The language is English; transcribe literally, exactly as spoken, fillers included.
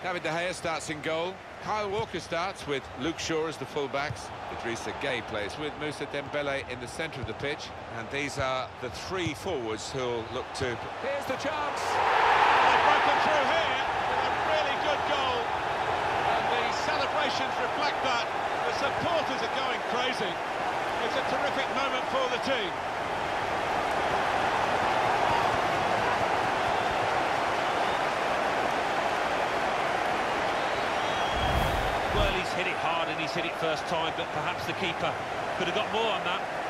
David De Gea starts in goal. Kyle Walker starts with Luke Shaw as the fullbacks. Idrissa Gueye plays with Moussa Dembele in the centre of the pitch. And these are the three forwards who'll look to... Here's the chance! They've broken through here with a really good goal. And the celebrations reflect that. The supporters are going crazy. It's a terrific moment for the team. Well, he's hit it hard and he's hit it first time, but perhaps the keeper could have got more on that.